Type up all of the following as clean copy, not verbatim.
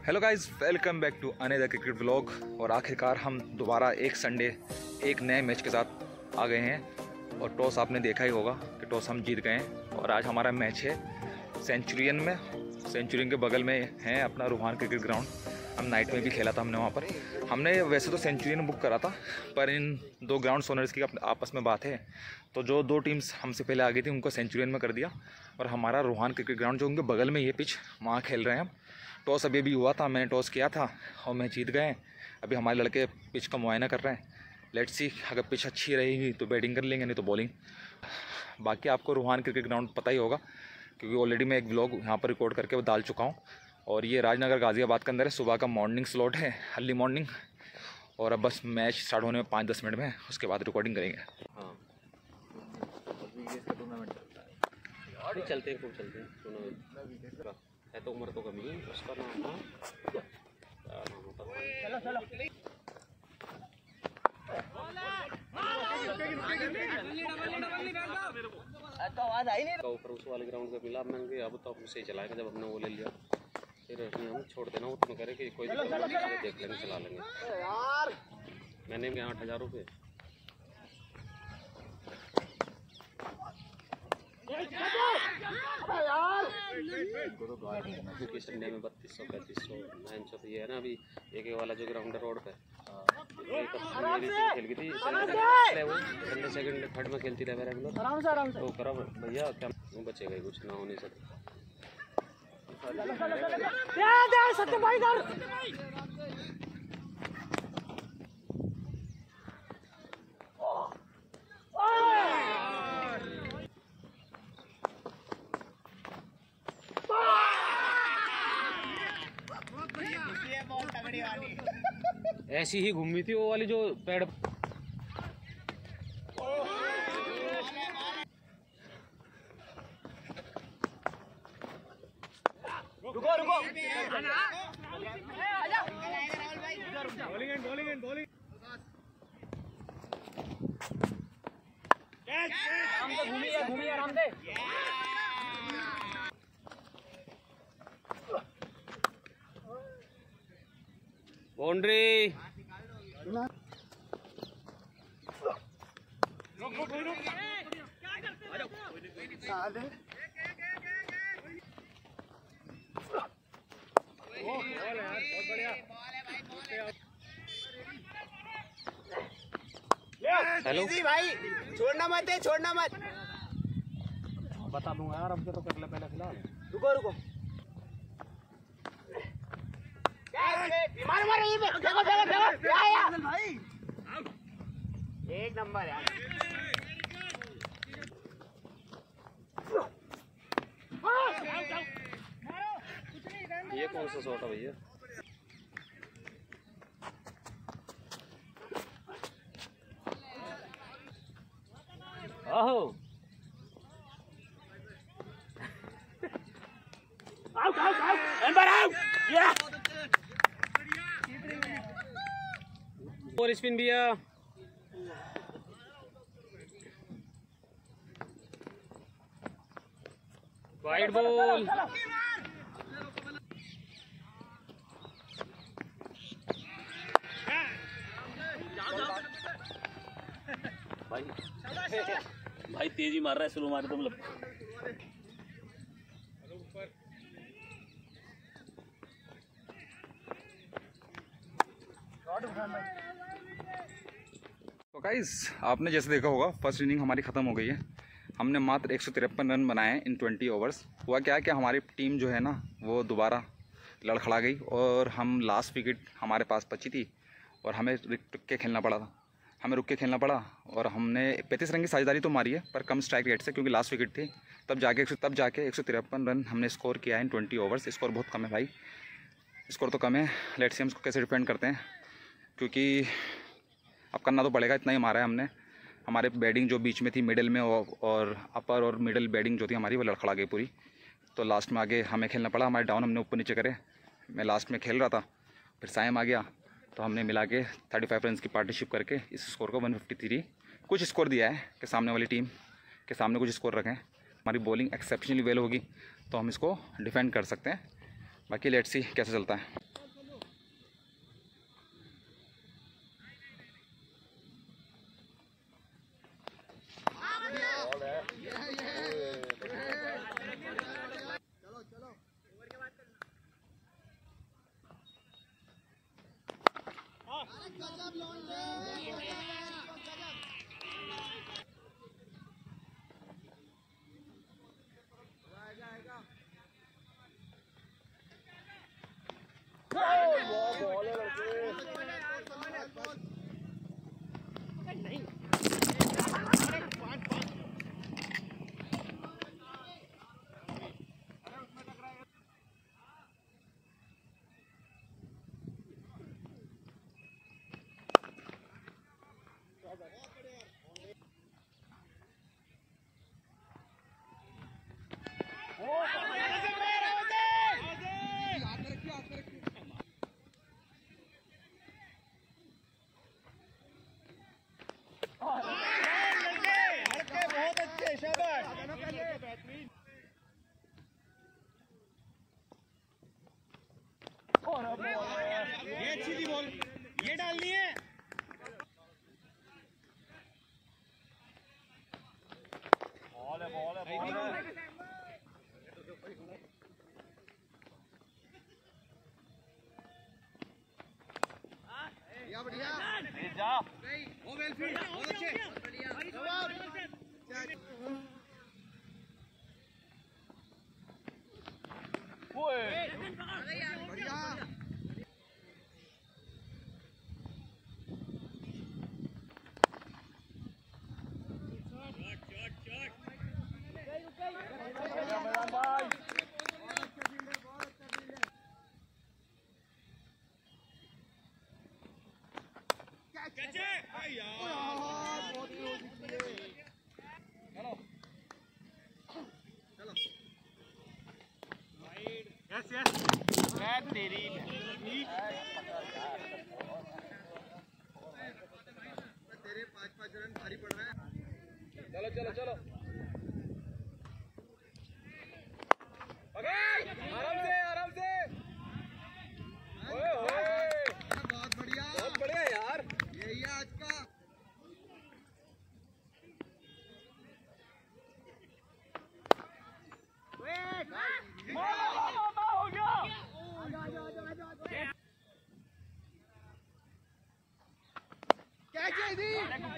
Hello guys, welcome back to another cricket vlog. और आखिरकार हम दोबारा एक संडे एक नए मैच के साथ आ गए हैं। और टॉस आपने देखा ही होगा कि टॉस हम जीत गए हैं। और आज हमारा मैच है सेंचुरियन में। सेंचुरियन के बगल में है अपना रूहान क्रिकेट ग्राउंड। हम नाइट में भी खेला था हमने वहाँ पर। हमने वैसे तो सेंचुरियन बुक करा था, पर इन दो ग्राउंड ओनर्स की आपस में बात है, तो जो दो टीम्स हमसे पहले आ गई थी उनको सेंचुरियन में कर दिया। और हमारा रूहान क्रिकेट ग्राउंड जो उनके बगल में ये पिच, वहाँ खेल रहे हैं हम। टॉस अभी भी हुआ था, मैंने टॉस किया था और मैं जीत गए। अभी हमारे लड़के पिच का मुआयना कर रहे हैं। लेट्स सी, अगर पिच अच्छी रहेगी तो बैटिंग कर लेंगे, नहीं तो बॉलिंग। बाकी आपको रूहान क्रिकेट ग्राउंड पता ही होगा, क्योंकि ऑलरेडी मैं एक व्लॉग यहाँ पर रिकॉर्ड करके वो डाल चुका हूँ। और ये राजनगर गाज़ियाबाद के अंदर है। सुबह का मॉर्निंग स्लॉट है, अर्ली मॉर्निंग। और अब बस मैच स्टार्ट होने में 5-10 मिनट में, उसके बाद रिकॉर्डिंग करेंगे। हाँ, चलते हैं, खूब चलते हैं। टूर्नामेंट है तो उम्र तो कमी है, उसका नाम था क्या नाम होता है? चलो तो आवाज आई नहीं। ऊपर उस वाले ग्राउंड पे मिला, मैंने कहा अब तो हम सही चलाएंगे। जब हमने वो ले लिया फिर हम छोड़ देना। वो तुम्हें करे कि कोई देख लेंगे, चला लेंगे। मैंने भी 8,000 रुपये संडे में 3200 3500 900। तो ये है ना, अभी एक वाला जो ग्राउंड है रोड पे, खेल गई थी संडे सेकंड थर्ड में खेलती रहे रेगुलर। तो करा भैया, क्या बचेगा, कुछ ना होने से। ऐसी ही घूमी थी वो वाली जो पेड़। रुको रुको, बॉलिंग घूमी आराम से। बाउंड्री हेलो भाई, छोड़ना मत है, छोड़ना मत। बता दूंगा यार, अब तो कर ले पहले फिलहाल। रुको रुको, मार मार ये पे, देखो देखो देखो यार भाई, एक नंबर यार। ये कौन सा शॉट है भैया? आहो out out out, number out. या और स्पिन भैया। Wide ball. भाई तेजी मार रहा है, स्लो मार तुम लोग। तो गाइस, आपने जैसे देखा होगा, फर्स्ट इनिंग हमारी ख़त्म हो गई है। हमने मात्र 153 रन बनाए हैं इन 20 ओवर्स। हुआ क्या कि हमारी टीम जो है ना, वो दोबारा लड़खड़ा गई और हम लास्ट विकेट हमारे पास बची थी और हमें रुक के खेलना पड़ा था। और हमने 35 रन की साझेदारी तो मारी है, पर कम स्ट्राइक रेट से, क्योंकि लास्ट विकेट थी। तब जाके 153 रन हमने स्कोर किया है इन 20 ओवर्स। स्कोर बहुत कम है भाई, स्कोर तो कम है। लेट्स सी हम इसको कैसे डिफेंड करते हैं, क्योंकि अब करना तो पड़ेगा। इतना ही मारा है हमने। हमारे बैटिंग जो बीच में थी मिडिल में, और अपर और मिडिल बैटिंग जो थी हमारी, वो लड़खड़ा गई पूरी। तो लास्ट में आगे हमें खेलना पड़ा। हमारे डाउन हमने ऊपर नीचे करे। मैं लास्ट में खेल रहा था, फिर साइम आ गया, तो हमने मिला के 35 रन की पार्टनरशिप करके इस स्कोर को 153 कुछ स्कोर दिया है कि सामने वाली टीम के सामने कुछ स्कोर रखें। हमारी बॉलिंग एक्सेप्शनली वेल होगी तो हम इसको डिफेंड कर सकते हैं। बाकी लेट्स सी कैसे चलता है। ये अच्छी थी बॉल, ये डालनी है। बॉल है, बॉल है, बॉल है। बढ़िया जा ओ वेलफील्ड बहुत अच्छे बढ़िया ओए बढ़िया यस यस तेरी तेरे 5-5 रन भारी पड़ रहे हैं। चलो चलो चलो आराम से ओए ओए बहुत बढ़िया यार यही है आज का हो गया क्या चाहिए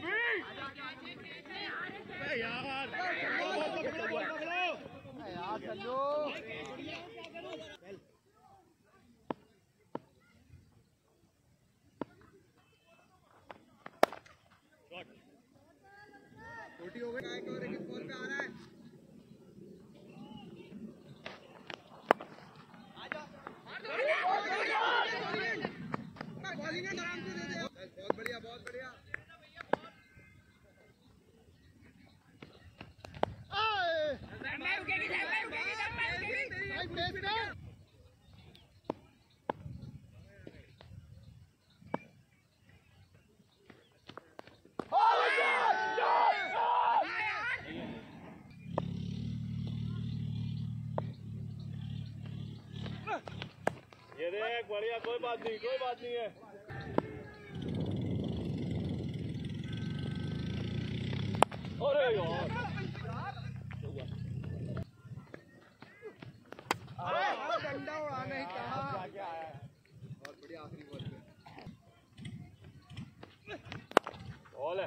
यार चलो छोटी हो गई एक और एक बॉल पे आ रहा है बहुत बढ़िया बहुत बढ़िया ये देख बढ़िया कोई बात नहीं है अरे यार डंडा उड़ाना ही कहा बहुत बढ़िया आखिरी बॉल पे बॉल है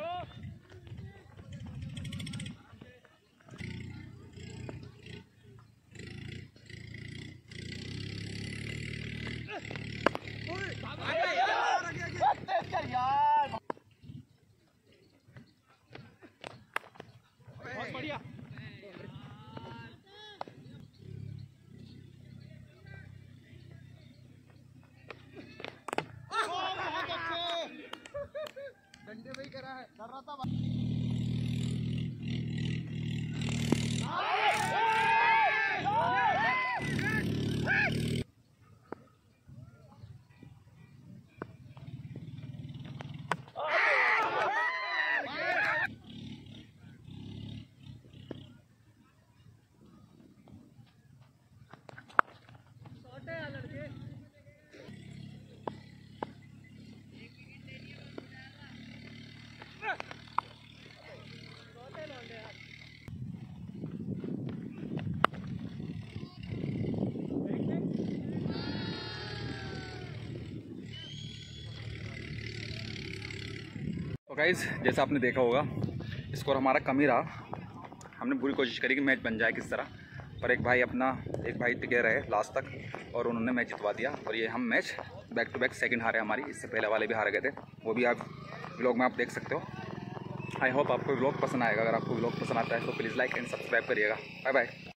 यार बहुत बढ़िया डंडे भाई कर रहा था तो गाइस जैसा आपने देखा होगा स्कोर हमारा कम ही रहा। हमने पूरी कोशिश करी कि मैच बन जाए किस तरह, पर एक भाई टिके रहे लास्ट तक और उन्होंने मैच जितवा दिया। और ये हम match back to back second हारे हमारी, इससे पहले वाले भी हारे गए थे, वो भी आप व्लॉग में आप देख सकते हो। आई होप आपको व्लॉग पसंद आएगा। अगर आपको व्लॉग पसंद आता है तो प्लीज़ लाइक एंड सब्सक्राइब करिएगा। Bye bye.